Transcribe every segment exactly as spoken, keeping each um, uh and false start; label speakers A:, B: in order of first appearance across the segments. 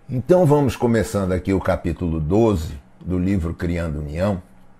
A: Então vamos começando aqui o capítulo doze do livro Criando União.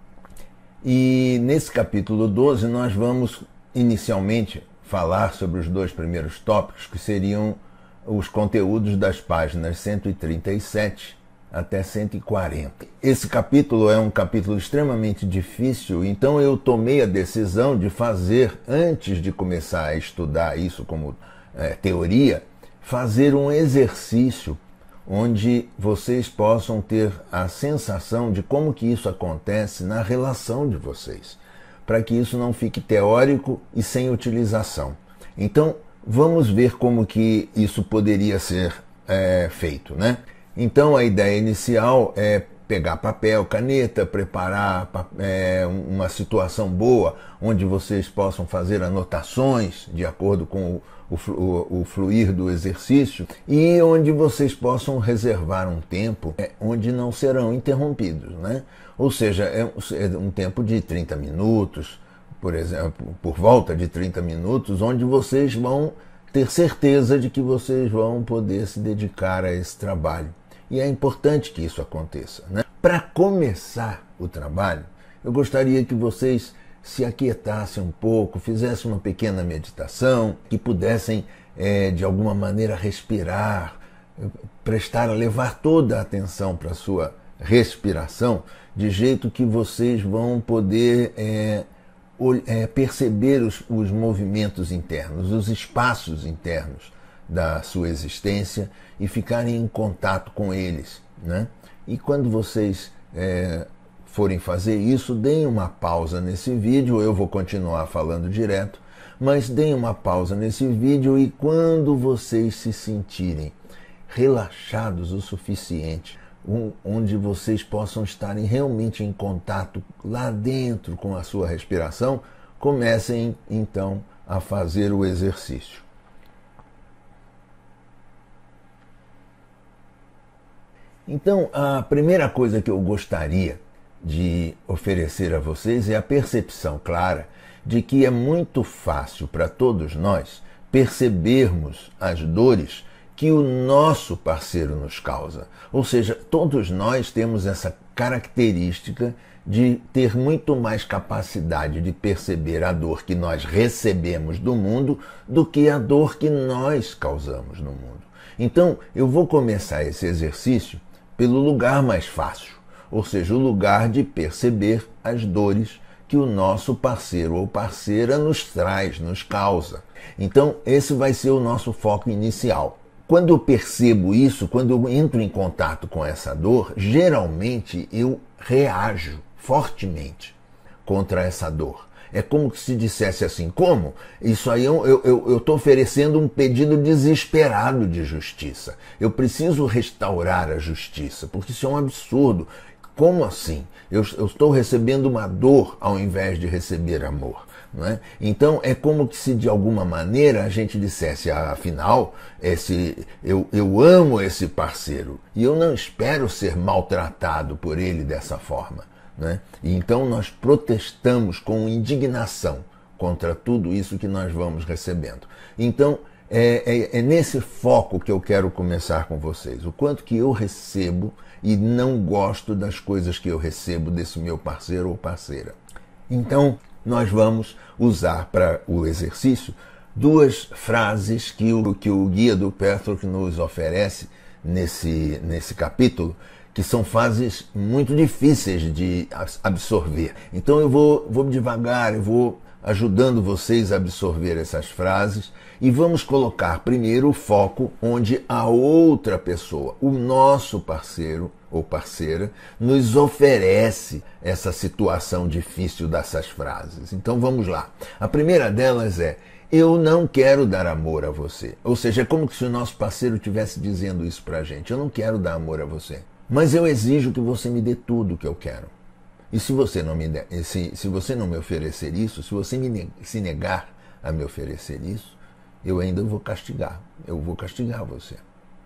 A: E nesse capítulo doze nós vamos inicialmente falar sobre os dois primeiros tópicos, que seriam os conteúdos das páginas cento e trinta e sete até cento e quarenta. Esse capítulo é um capítulo extremamente difícil, então eu tomei a decisão de fazer, antes de começar a estudar isso como é, teoria, fazer um exercício onde vocês possam ter a sensação de como que isso acontece na relação de vocês, para que isso não fique teórico e sem utilização. Então, vamos ver como que isso poderia ser é, feito, né? Então, a ideia inicial é pegar papel, caneta, preparar é, uma situação boa, onde vocês possam fazer anotações de acordo com o, o, o fluir do exercício e onde vocês possam reservar um tempo é, onde não serão interrompidos, né? Ou seja, é um tempo de trinta minutos, por exemplo, por volta de trinta minutos, onde vocês vão ter certeza de que vocês vão poder se dedicar a esse trabalho. E é importante que isso aconteça, né? Para começar o trabalho, eu gostaria que vocês se aquietassem um pouco, fizessem uma pequena meditação, que pudessem, é, de alguma maneira, respirar, prestar, levar toda a atenção para a sua respiração, de jeito que vocês vão poder é, é, perceber os, os movimentos internos, os espaços internos da sua existência e ficarem em contato com eles, né? E quando vocês é, forem fazer isso, deem uma pausa nesse vídeo. Eu vou continuar falando direto, mas deem uma pausa nesse vídeo e quando vocês se sentirem relaxados o suficiente, um, onde vocês possam estarem realmente em contato lá dentro com a sua respiração, comecem então a fazer o exercício. Então, a primeira coisa que eu gostaria de oferecer a vocês é a percepção clara de que é muito fácil para todos nós percebermos as dores que o nosso parceiro nos causa. Ou seja, todos nós temos essa característica de ter muito mais capacidade de perceber a dor que nós recebemos do mundo do que a dor que nós causamos no mundo. Então, eu vou começar esse exercício pelo lugar mais fácil, ou seja, o lugar de perceber as dores que o nosso parceiro ou parceira nos traz, nos causa. Então, esse vai ser o nosso foco inicial. Quando eu percebo isso, quando eu entro em contato com essa dor, geralmente eu reajo fortemente contra essa dor. É como se dissesse assim, como? Isso aí eu estou oferecendo um pedido desesperado de justiça. Eu preciso restaurar a justiça, porque isso é um absurdo. Como assim? Eu, eu estou recebendo uma dor ao invés de receber amor. Não é? Então é como se de alguma maneira a gente dissesse, ah, afinal, esse, eu, eu amo esse parceiro e eu não espero ser maltratado por ele dessa forma. Né? E então nós protestamos com indignação contra tudo isso que nós vamos recebendo. Então é, é, é nesse foco que eu quero começar com vocês. O quanto que eu recebo e não gosto das coisas que eu recebo desse meu parceiro ou parceira. Então nós vamos usar para o exercício duas frases que o, que o guia do Patrick nos oferece nesse, nesse capítulo, que são fases muito difíceis de absorver. Então eu vou, vou devagar, eu vou ajudando vocês a absorver essas frases e vamos colocar primeiro o foco onde a outra pessoa, o nosso parceiro ou parceira, nos oferece essa situação difícil dessas frases. Então vamos lá. A primeira delas é: eu não quero dar amor a você. Ou seja, é como se o nosso parceiro estivesse dizendo isso pra gente. Eu não quero dar amor a você, mas eu exijo que você me dê tudo o que eu quero. E se você não me der, se, se você não me oferecer isso, se você me, se negar a me oferecer isso, eu ainda vou castigar. Eu vou castigar você.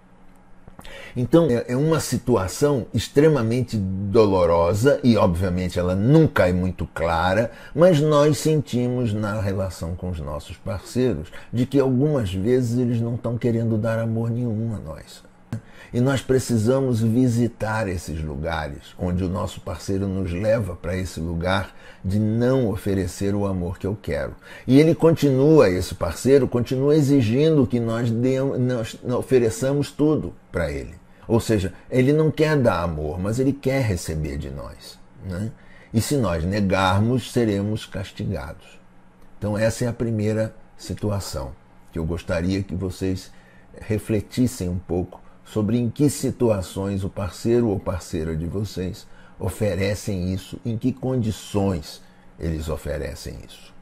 A: Então é uma situação extremamente dolorosa e obviamente ela nunca é muito clara, mas nós sentimos na relação com os nossos parceiros de que algumas vezes eles não estão querendo dar amor nenhum a nós. E nós precisamos visitar esses lugares, onde o nosso parceiro nos leva para esse lugar de não oferecer o amor que eu quero. E ele continua, esse parceiro, continua exigindo que nós, demos, nós ofereçamos tudo para ele. Ou seja, ele não quer dar amor, mas ele quer receber de nós, né? E se nós negarmos, seremos castigados. Então essa é a primeira situação que eu gostaria que vocês refletissem um pouco sobre em que situações o parceiro ou parceira de vocês oferecem isso, em que condições eles oferecem isso.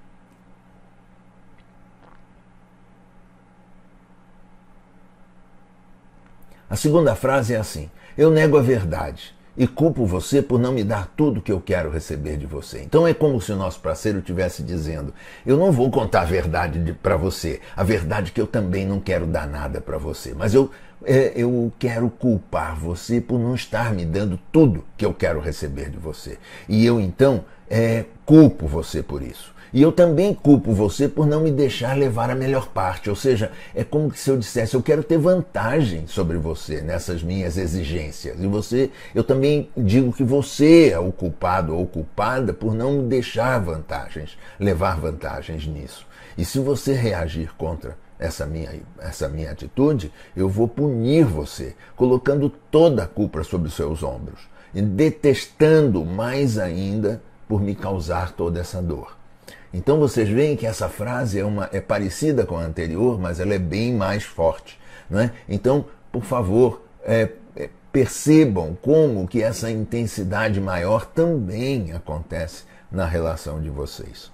A: A segunda frase é assim: eu nego a verdade e culpo você por não me dar tudo que eu quero receber de você. Então é como se o nosso parceiro estivesse dizendo: eu não vou contar a verdade para você, a verdade que eu também não quero dar nada para você, mas eu, é, eu quero culpar você por não estar me dando tudo que eu quero receber de você. E eu então é, culpo você por isso. E eu também culpo você por não me deixar levar a melhor parte. Ou seja, é como se eu dissesse: eu quero ter vantagem sobre você nessas minhas exigências. E você, eu também digo que você é o culpado ou culpada por não me deixar vantagens, levar vantagens nisso. E se você reagir contra essa minha, essa minha atitude, eu vou punir você, colocando toda a culpa sobre os seus ombros, e detestando mais ainda por me causar toda essa dor. Então vocês veem que essa frase é, uma, é parecida com a anterior, mas ela é bem mais forte, não é? Então, por favor, é, é, percebam como que essa intensidade maior também acontece na relação de vocês.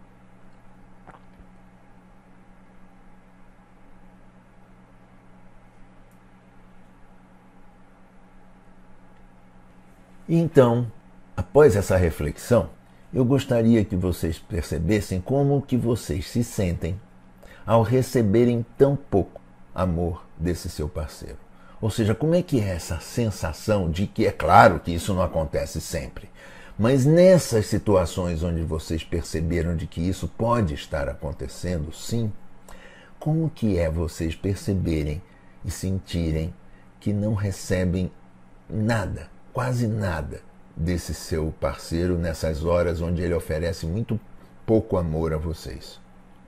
A: Então, após essa reflexão, eu gostaria que vocês percebessem como que vocês se sentem ao receberem tão pouco amor desse seu parceiro. Ou seja, como é que é essa sensação de que, é claro que isso não acontece sempre, mas nessas situações onde vocês perceberam de que isso pode estar acontecendo, sim, como que é vocês perceberem e sentirem que não recebem nada, quase nada, desse seu parceiro nessas horas onde ele oferece muito pouco amor a vocês?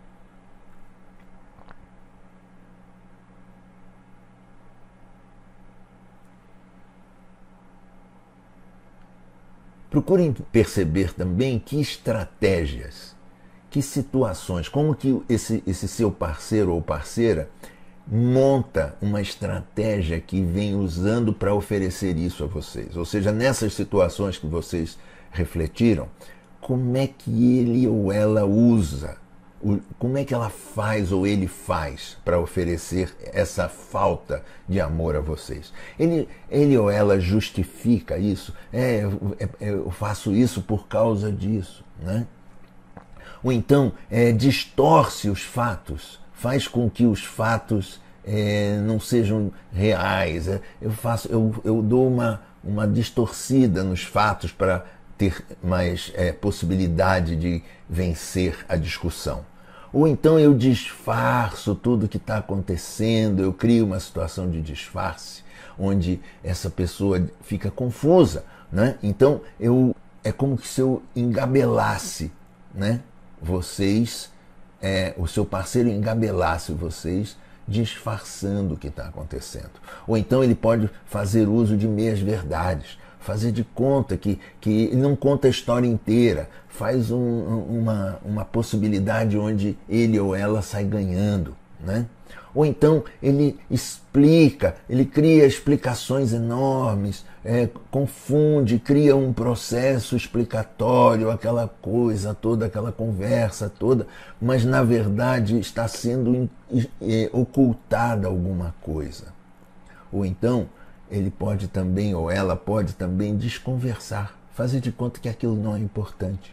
A: Procurem perceber também que estratégias, que situações, como que esse, esse seu parceiro ou parceira monta uma estratégia que vem usando para oferecer isso a vocês. Ou seja, nessas situações que vocês refletiram, como é que ele ou ela usa, como é que ela faz ou ele faz para oferecer essa falta de amor a vocês? Ele, ele ou ela justifica isso? É, eu faço isso por causa disso, né? Ou então é, distorce os fatos, faz com que os fatos é, não sejam reais. Eu, faço, eu, eu dou uma, uma distorcida nos fatos para ter mais é, possibilidade de vencer a discussão. Ou então eu disfarço tudo o que está acontecendo, eu crio uma situação de disfarce, onde essa pessoa fica confusa, né? Então eu, é como se eu engabelasse, né, vocês, é, o seu parceiro engabelasse vocês disfarçando o que está acontecendo. Ou então ele pode fazer uso de meias verdades, fazer de conta que, que ele não conta a história inteira, faz um, uma, uma possibilidade onde ele ou ela sai ganhando, né? Ou então ele explica, ele cria explicações enormes, é, confunde, cria um processo explicatório, aquela coisa toda, aquela conversa toda, mas na verdade está sendo é, ocultada alguma coisa. Ou então ele pode também, ou ela pode também desconversar, fazer de conta que aquilo não é importante,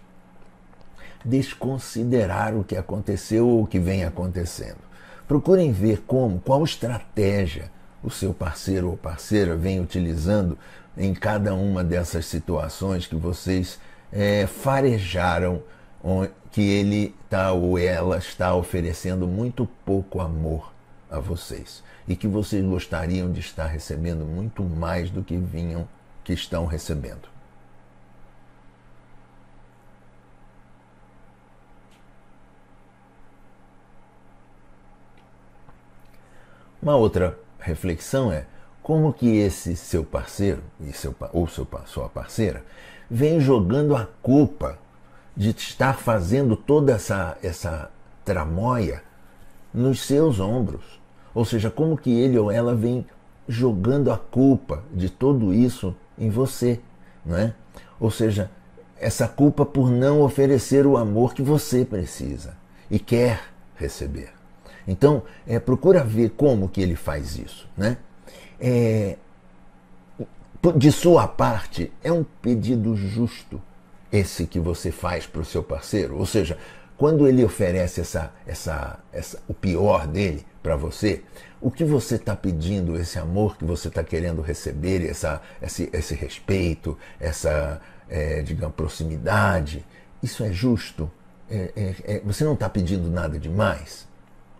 A: desconsiderar o que aconteceu ou o que vem acontecendo. Procurem ver como, qual estratégia o seu parceiro ou parceira vem utilizando em cada uma dessas situações que vocês é, farejaram, que ele tá, ou ela está oferecendo muito pouco amor a vocês e que vocês gostariam de estar recebendo muito mais do que vinham, que estão recebendo. Uma outra reflexão é como que esse seu parceiro e seu, ou seu, sua parceira vem jogando a culpa de estar fazendo toda essa, essa tramóia nos seus ombros. Ou seja, como que ele ou ela vem jogando a culpa de tudo isso em você, não é? Ou seja, essa culpa por não oferecer o amor que você precisa e quer receber. Então, é, procura ver como que ele faz isso, né? É, de sua parte, é um pedido justo esse que você faz para o seu parceiro? Ou seja, quando ele oferece essa, essa, essa, o pior dele para você, o que você está pedindo, esse amor que você está querendo receber, essa, esse, esse respeito, essa, é, digamos, proximidade, isso é justo? É, é, é, você não está pedindo nada demais?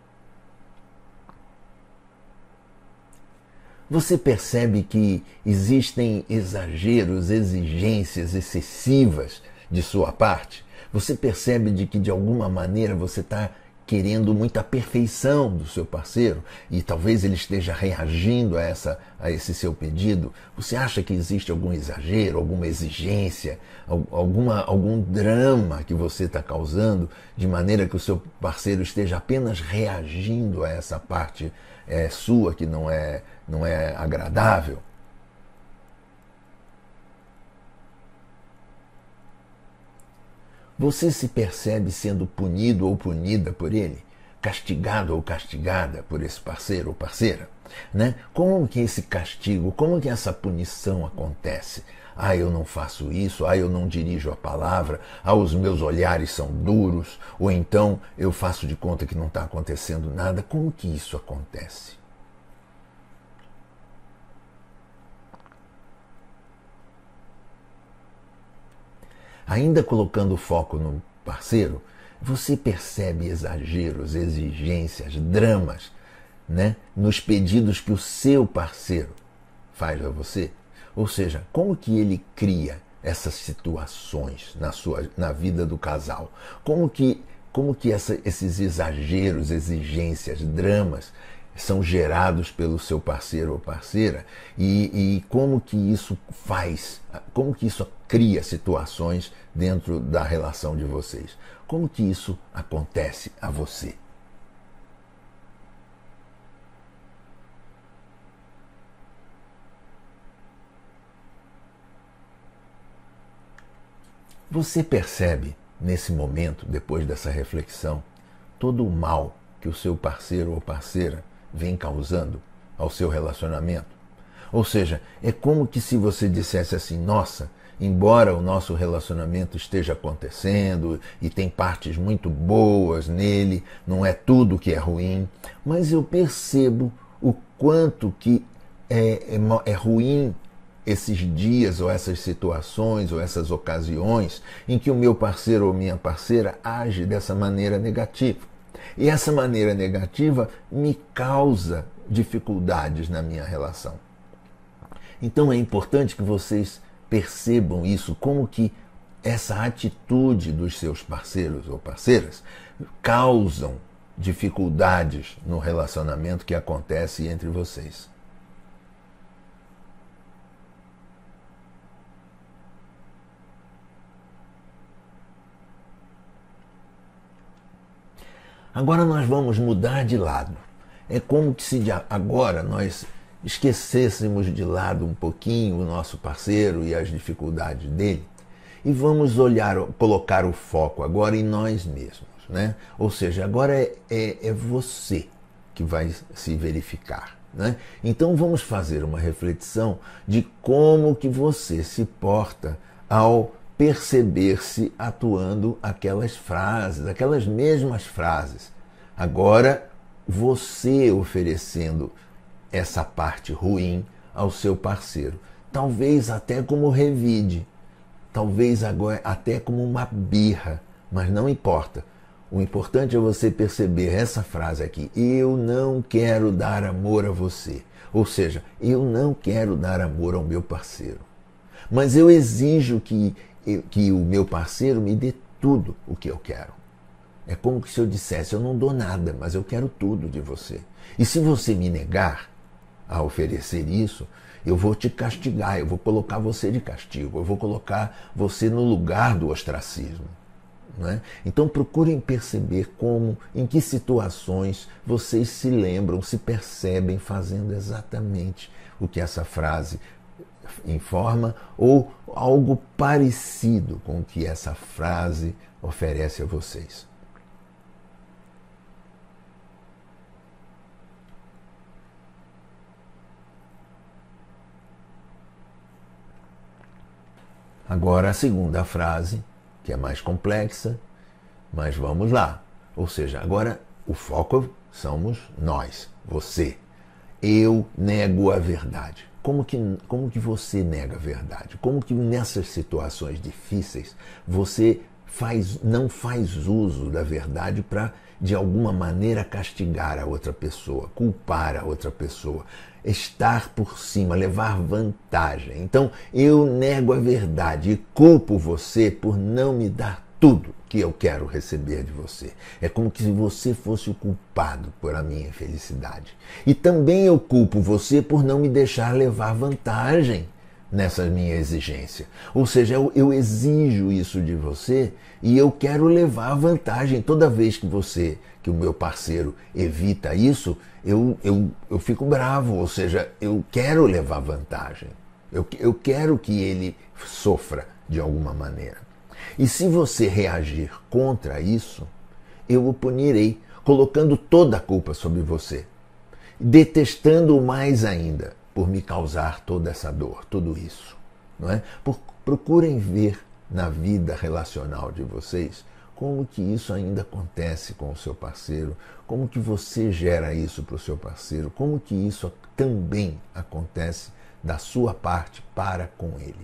A: Você percebe que existem exageros, exigências excessivas de sua parte? Você percebe de que de alguma maneira você está querendo muita perfeição do seu parceiro e talvez ele esteja reagindo a, essa, a esse seu pedido? Você acha que existe algum exagero, alguma exigência, alguma, algum drama que você está causando de maneira que o seu parceiro esteja apenas reagindo a essa parte é, sua que não é, não é agradável? Você se percebe sendo punido ou punida por ele? Castigado ou castigada por esse parceiro ou parceira? Né? Como que esse castigo, como que essa punição acontece? Ah, eu não faço isso, ah, eu não dirijo a palavra, ah, os meus olhares são duros, ou então eu faço de conta que não está acontecendo nada. Como que isso acontece? Ainda colocando o foco no parceiro, você percebe exageros, exigências, dramas, né, nos pedidos que o seu parceiro faz a você? Ou seja, como que ele cria essas situações na, sua, na vida do casal? Como que, como que essa, esses exageros, exigências, dramas são gerados pelo seu parceiro ou parceira e, e como que isso faz, como que isso cria situações dentro da relação de vocês? Como que isso acontece a você? Você percebe nesse momento, depois dessa reflexão, todo o mal que o seu parceiro ou parceira vem causando ao seu relacionamento? Ou seja, é como que se você dissesse assim: nossa, embora o nosso relacionamento esteja acontecendo e tem partes muito boas nele, não é tudo que é ruim, mas eu percebo o quanto que é, é, é ruim esses dias ou essas situações ou essas ocasiões em que o meu parceiro ou minha parceira age dessa maneira negativa. E essa maneira negativa me causa dificuldades na minha relação. Então é importante que vocês percebam isso, como que essa atitude dos seus parceiros ou parceiras causam dificuldades no relacionamento que acontece entre vocês. Agora nós vamos mudar de lado. É como se agora nós esquecêssemos de lado um pouquinho o nosso parceiro e as dificuldades dele e vamos olhar, colocar o foco agora em nós mesmos, né? Ou seja, agora é, é, é você que vai se verificar, né? Então vamos fazer uma reflexão de como que você se porta ao perceber-se atuando aquelas frases, aquelas mesmas frases. Agora, você oferecendo essa parte ruim ao seu parceiro. Talvez até como revide, talvez agora até como uma birra, mas não importa. O importante é você perceber essa frase aqui: eu não quero dar amor a você. Ou seja, eu não quero dar amor ao meu parceiro. Mas eu exijo que, que o meu parceiro me dê tudo o que eu quero. É como se eu dissesse: eu não dou nada, mas eu quero tudo de você. E se você me negar a oferecer isso, eu vou te castigar, eu vou colocar você de castigo, eu vou colocar você no lugar do ostracismo. Né? Então procurem perceber como, em que situações vocês se lembram, se percebem fazendo exatamente o que essa frase informa ou algo parecido com o que essa frase oferece a vocês. Agora a segunda frase, que é mais complexa, mas vamos lá. Ou seja, agora o foco somos nós, você. Eu nego a verdade. Como que, como que você nega a verdade? Como que nessas situações difíceis você faz, não faz uso da verdade para, de alguma maneira, castigar a outra pessoa, culpar a outra pessoa, estar por cima, levar vantagem? Então, eu nego a verdade e culpo você por não me dar tudo que eu quero receber de você. É como se você fosse o culpado por a minha infelicidade. E também eu culpo você por não me deixar levar vantagem nessa minha exigência. Ou seja, eu, eu exijo isso de você e eu quero levar vantagem. Toda vez que você, que o meu parceiro evita isso, eu, eu, eu fico bravo. Ou seja, eu quero levar vantagem. Eu, eu quero que ele sofra de alguma maneira. E se você reagir contra isso, eu o punirei, colocando toda a culpa sobre você, detestando-o mais ainda por me causar toda essa dor, tudo isso. Não é? Por, procurem ver na vida relacional de vocês como que isso ainda acontece com o seu parceiro, como que você gera isso para o seu parceiro, como que isso também acontece da sua parte para com ele.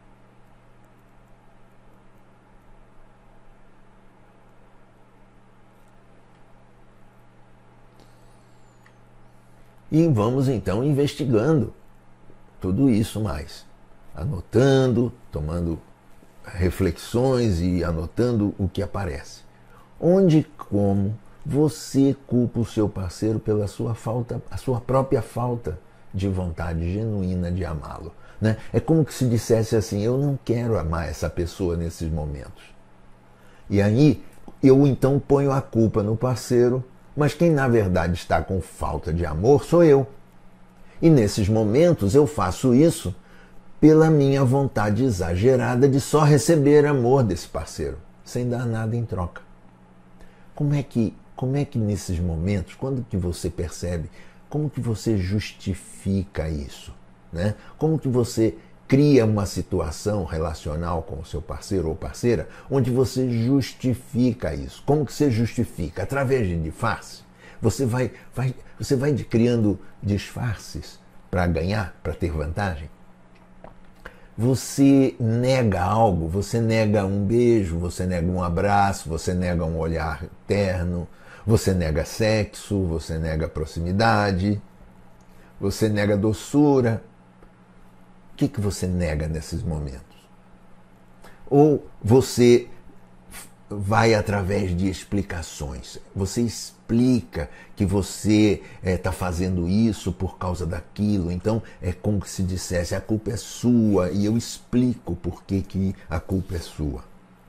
A: E vamos então investigando tudo isso mais, anotando, tomando reflexões e anotando o que aparece. Onde e como você culpa o seu parceiro pela sua falta, a sua própria falta de vontade genuína de amá-lo, né? É como que se dissesse assim: eu não quero amar essa pessoa nesses momentos. E aí eu então ponho a culpa no parceiro, mas quem na verdade está com falta de amor sou eu. E nesses momentos eu faço isso pela minha vontade exagerada de só receber amor desse parceiro, sem dar nada em troca. Como é que, como é que nesses momentos, quando que você percebe, como que você justifica isso? Né? Como que você cria uma situação relacional com o seu parceiro ou parceira onde você justifica isso? Como que você justifica? Através de disfarce? Você vai, vai, você vai criando disfarces para ganhar, para ter vantagem? Você nega algo, você nega um beijo, você nega um abraço, você nega um olhar terno, você nega sexo, você nega proximidade, você nega doçura. O que, que você nega nesses momentos? Ou você vai através de explicações. Você explica que você está é, fazendo isso por causa daquilo. Então é como se dissesse: a culpa é sua, e eu explico por que, que a culpa é sua.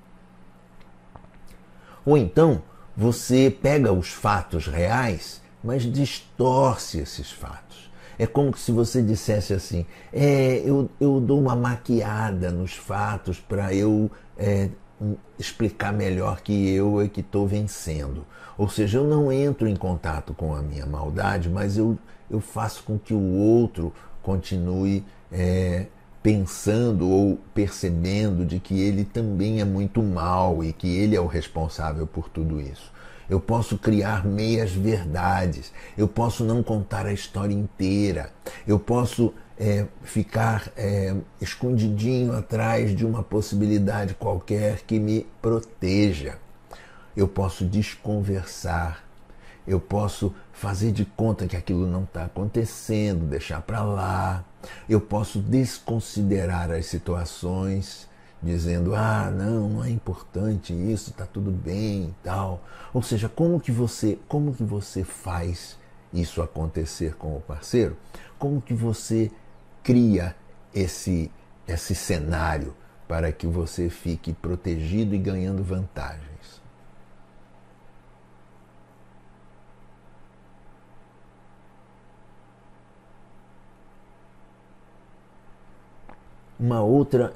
A: Ou então você pega os fatos reais, mas distorce esses fatos. É como se você dissesse assim: é, eu, eu dou uma maquiada nos fatos para eu é, explicar melhor que eu é que estou vencendo. Ou seja, eu não entro em contato com a minha maldade, mas eu, eu faço com que o outro continue é, pensando ou percebendo de que ele também é muito mal e que ele é o responsável por tudo isso. Eu posso criar meias verdades, eu posso não contar a história inteira, eu posso é, ficar é, escondidinho atrás de uma possibilidade qualquer que me proteja. eu posso desconversar, eu posso fazer de conta que aquilo não está acontecendo, deixar para lá, eu posso desconsiderar as situações, dizendo, ah, não, não é importante isso, está tudo bem e tal. Ou seja, como que você, como que você faz isso acontecer com o parceiro? Como que você cria esse, esse cenário para que você fique protegido e ganhando vantagens? Uma outra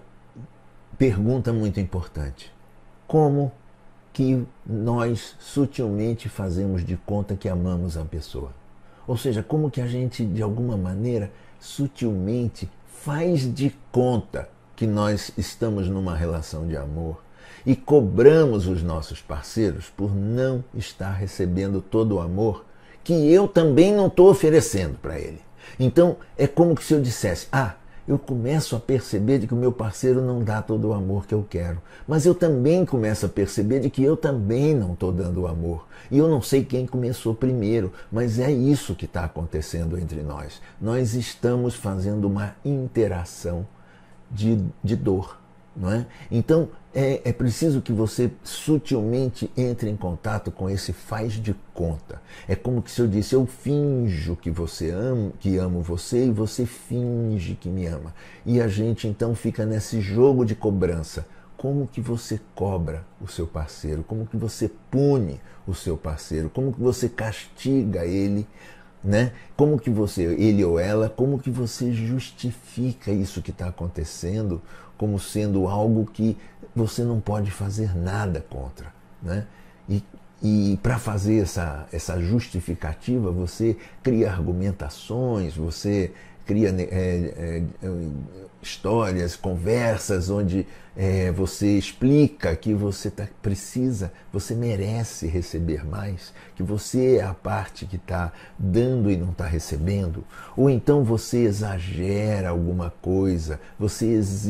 A: pergunta muito importante. Como que nós sutilmente fazemos de conta que amamos a pessoa? Ou seja, como que a gente, de alguma maneira, sutilmente faz de conta que nós estamos numa relação de amor e cobramos os nossos parceiros por não estar recebendo todo o amor que eu também não estou oferecendo para ele. Então, é como se eu dissesse, ah, eu começo a perceber de que o meu parceiro não dá todo o amor que eu quero. Mas eu também começo a perceber de que eu também não estou dando o amor. E eu não sei quem começou primeiro, mas é isso que está acontecendo entre nós. Nós estamos fazendo uma interação de, de dor, não é? Então, é, é preciso que você sutilmente entre em contato com esse faz de conta. É como que se eu disse, eu finjo que você ama, que amo você e você finge que me ama. E a gente então fica nesse jogo de cobrança. Como que você cobra o seu parceiro? Como que você pune o seu parceiro? Como que você castiga ele? Né? Como que você, ele ou ela, como que você justifica isso que está acontecendo como sendo algo que você não pode fazer nada contra, né? E, e para fazer essa, essa justificativa, você cria argumentações, você cria é, é, histórias, conversas onde é, você explica que você tá, precisa, você merece receber mais, que você é a parte que está dando e não está recebendo, ou então você exagera alguma coisa, você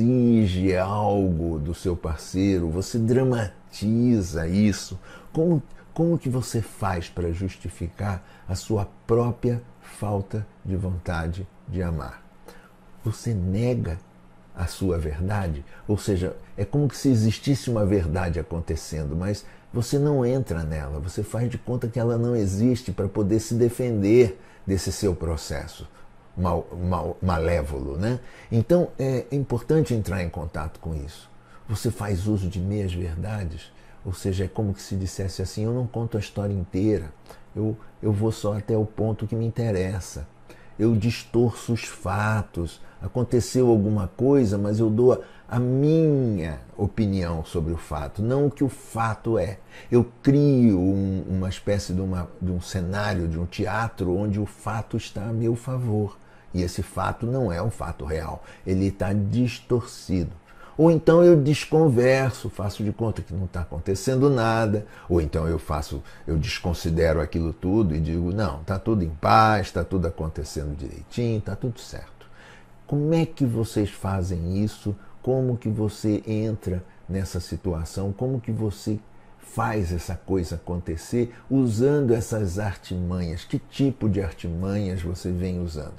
A: exige algo do seu parceiro, você dramatiza isso. Como, como que você faz para justificar a sua própria falta de vontade de amar? Você nega a sua verdade, ou seja, é como se existisse uma verdade acontecendo, mas você não entra nela, você faz de conta que ela não existe para poder se defender desse seu processo mal, mal, malévolo, né? Então é importante entrar em contato com isso. Você faz uso de meias verdades, ou seja, é como se dissesse assim, eu não conto a história inteira, eu, eu vou só até o ponto que me interessa. Eu distorço os fatos, aconteceu alguma coisa, mas eu dou a minha opinião sobre o fato, não o que o fato é. Eu crio um, uma espécie de, uma, de um cenário, de um teatro, onde o fato está a meu favor. E esse fato não é um fato real, ele está distorcido. Ou então eu desconverso, faço de conta que não está acontecendo nada, ou então eu faço, eu desconsidero aquilo tudo e digo, não, está tudo em paz, está tudo acontecendo direitinho, está tudo certo. Como é que vocês fazem isso? Como que você entra nessa situação? Como que você faz essa coisa acontecer usando essas artimanhas? Que tipo de artimanhas você vem usando?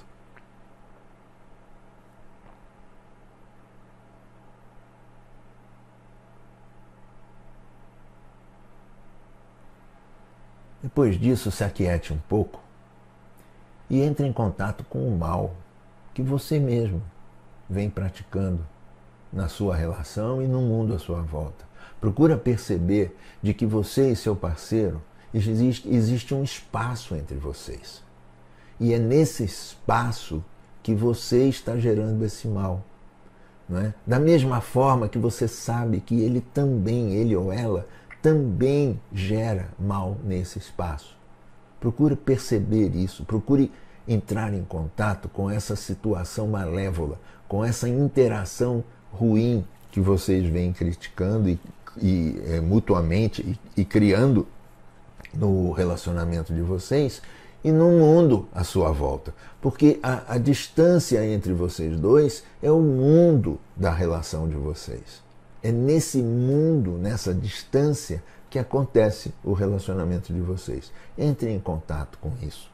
A: Depois disso, se aquiete um pouco e entre em contato com o mal que você mesmo vem praticando na sua relação e no mundo à sua volta. Procura perceber de que você e seu parceiro existe, existe um espaço entre vocês. E é nesse espaço que você está gerando esse mal. Não é? Da mesma forma que você sabe que ele também, ele ou ela, também gera mal nesse espaço. Procure perceber isso, procure entrar em contato com essa situação malévola, com essa interação ruim que vocês vêm criticando e, e é, mutuamente e, e criando no relacionamento de vocês e no mundo à sua volta. Porque a, a distância entre vocês dois é o mundo da relação de vocês. É nesse mundo, nessa distância, que acontece o relacionamento de vocês. Entre em contato com isso.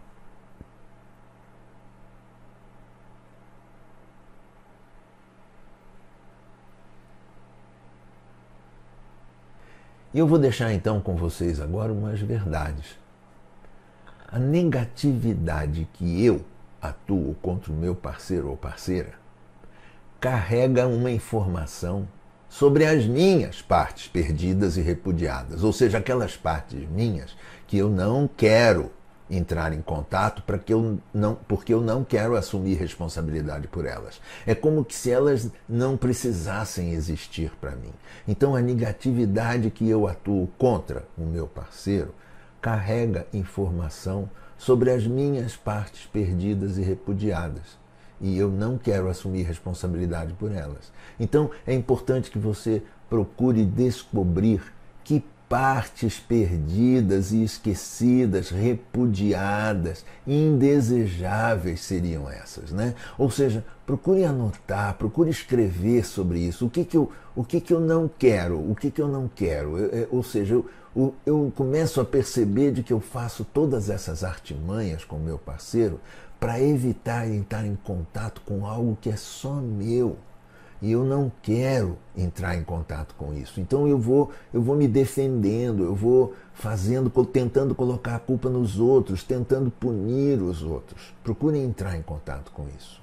A: E eu vou deixar então com vocês agora umas verdades. A negatividade que eu atuo contra o meu parceiro ou parceira carrega uma informação sobre as minhas partes perdidas e repudiadas, ou seja, aquelas partes minhas que eu não quero entrar em contato para que eu não, porque eu não quero assumir responsabilidade por elas. É como que se elas não precisassem existir para mim. Então a negatividade que eu atuo contra o meu parceiro carrega informação sobre as minhas partes perdidas e repudiadas. E eu não quero assumir responsabilidade por elas. Então é importante que você procure descobrir que partes perdidas e esquecidas, repudiadas, indesejáveis seriam essas, né? Ou seja, procure anotar, procure escrever sobre isso. O que que eu, o que que eu não quero? O que que eu não quero? Eu, eu, ou seja, eu, eu começo a perceber de que eu faço todas essas artimanhas com o meu parceiro para evitar entrar em contato com algo que é só meu. E eu não quero entrar em contato com isso. Então eu vou, eu vou me defendendo, eu vou fazendo, tentando colocar a culpa nos outros, tentando punir os outros. Procure entrar em contato com isso.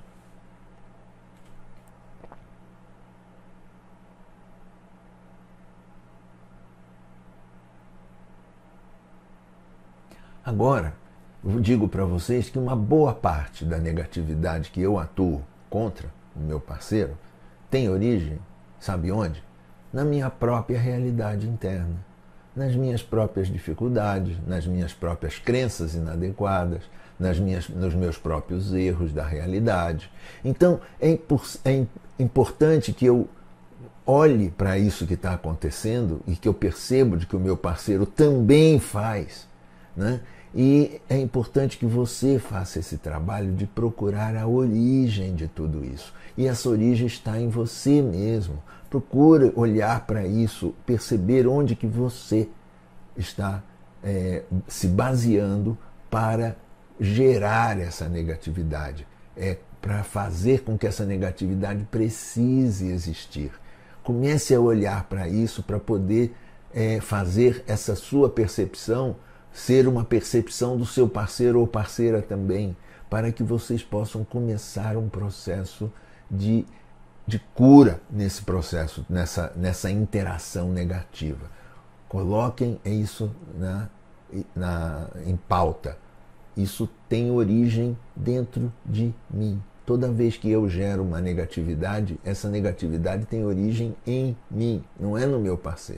A: Agora, eu digo para vocês que uma boa parte da negatividade que eu atuo contra o meu parceiro tem origem, sabe onde? Na minha própria realidade interna, nas minhas próprias dificuldades, nas minhas próprias crenças inadequadas, nas minhas, nos meus próprios erros da realidade. Então é, é importante que eu olhe para isso que está acontecendo e que eu percebo de que o meu parceiro também faz, né? E é importante que você faça esse trabalho de procurar a origem de tudo isso. E essa origem está em você mesmo. Procure olhar para isso, perceber onde que você está é, se baseando para gerar essa negatividade, é, para fazer com que essa negatividade precise existir. Comece a olhar para isso para poder é, fazer essa sua percepção ser uma percepção do seu parceiro ou parceira também, para que vocês possam começar um processo de, de cura nesse processo, nessa, nessa interação negativa. Coloquem isso na, na, em pauta. Isso tem origem dentro de mim. Toda vez que eu gero uma negatividade, essa negatividade tem origem em mim, não é no meu parceiro.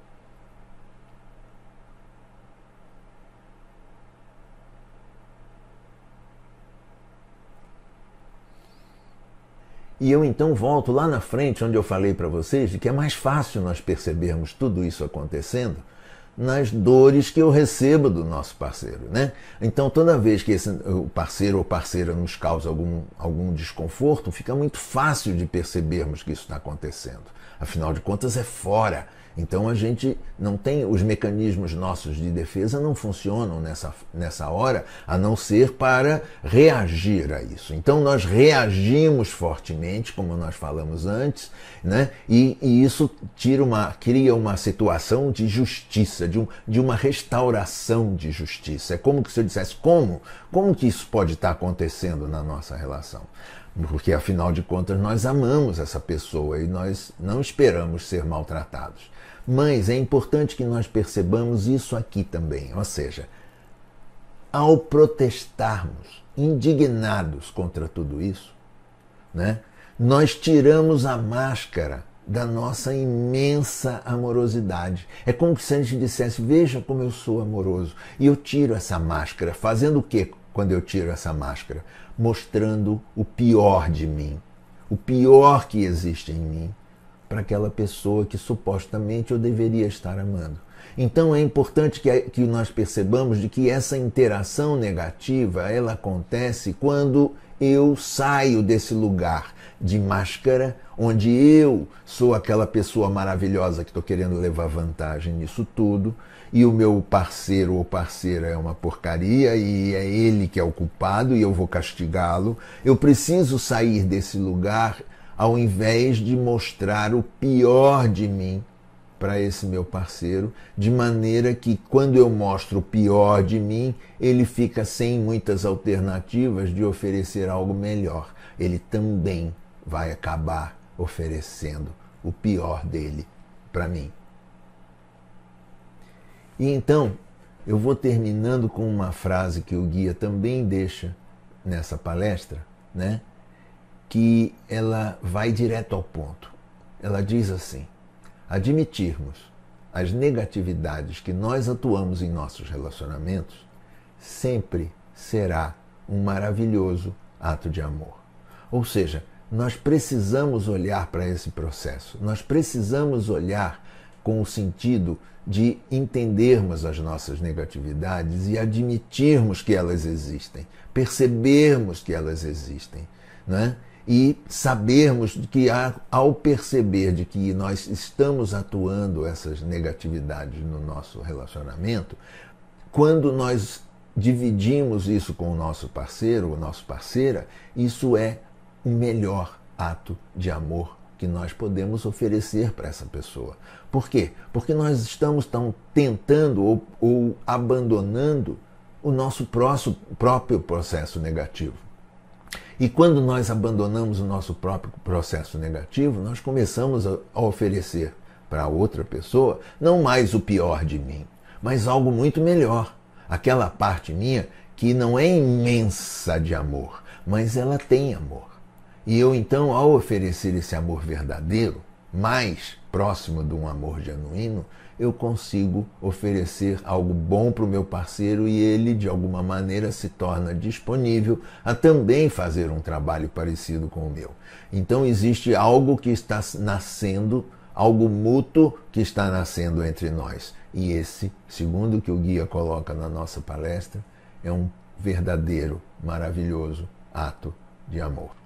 A: E eu então volto lá na frente, onde eu falei para vocês de que é mais fácil nós percebermos tudo isso acontecendo nas dores que eu recebo do nosso parceiro, né? Então toda vez que esse, o parceiro ou parceira nos causa algum, algum desconforto, fica muito fácil de percebermos que isso está acontecendo. Afinal de contas é fora. Então a gente não tem, os mecanismos nossos de defesa não funcionam nessa, nessa hora, a não ser para reagir a isso. Então nós reagimos fortemente, como nós falamos antes, né? e, e isso tira uma, cria uma situação de justiça, de, um, de uma restauração de justiça. É como se eu dissesse, como? Como que isso pode estar acontecendo na nossa relação? Porque afinal de contas nós amamos essa pessoa e nós não esperamos ser maltratados. Mas é importante que nós percebamos isso aqui também, ou seja, ao protestarmos, indignados contra tudo isso, né, nós tiramos a máscara da nossa imensa amorosidade. É como se a gente dissesse, veja como eu sou amoroso. E eu tiro essa máscara, fazendo o quê quando eu tiro essa máscara? Mostrando o pior de mim, o pior que existe em mim, para aquela pessoa que supostamente eu deveria estar amando. Então é importante que, que nós percebamos de que essa interação negativa, ela acontece quando eu saio desse lugar de máscara, onde eu sou aquela pessoa maravilhosa que estou querendo levar vantagem nisso tudo, e o meu parceiro ou parceira é uma porcaria e é ele que é o culpado e eu vou castigá-lo. Eu preciso sair desse lugar ao invés de mostrar o pior de mim para esse meu parceiro, de maneira que quando eu mostro o pior de mim, ele fica sem muitas alternativas de oferecer algo melhor. Ele também vai acabar oferecendo o pior dele para mim. E então, eu vou terminando com uma frase que o guia também deixa nessa palestra, né? Que ela vai direto ao ponto. Ela diz assim: admitirmos as negatividades que nós atuamos em nossos relacionamentos sempre será um maravilhoso ato de amor. Ou seja, nós precisamos olhar para esse processo, nós precisamos olhar com o sentido de entendermos as nossas negatividades e admitirmos que elas existem, percebermos que elas existem, né? E sabermos que ao perceber de que nós estamos atuando essas negatividades no nosso relacionamento, quando nós dividimos isso com o nosso parceiro ou nossa parceira, isso é o melhor ato de amor que nós podemos oferecer para essa pessoa. Por quê? Porque nós estamos tão tentando ou, ou abandonando o nosso próximo, próprio processo negativo. E quando nós abandonamos o nosso próprio processo negativo, nós começamos a oferecer para outra pessoa não mais o pior de mim, mas algo muito melhor. Aquela parte minha que não é imensa de amor, mas ela tem amor. E eu então, ao oferecer esse amor verdadeiro, mais próximo de um amor genuíno, eu consigo oferecer algo bom para o meu parceiro e ele, de alguma maneira, se torna disponível a também fazer um trabalho parecido com o meu. Então existe algo que está nascendo, algo mútuo que está nascendo entre nós. E esse, segundo o que o guia coloca na nossa palestra, é um verdadeiro, maravilhoso ato de amor.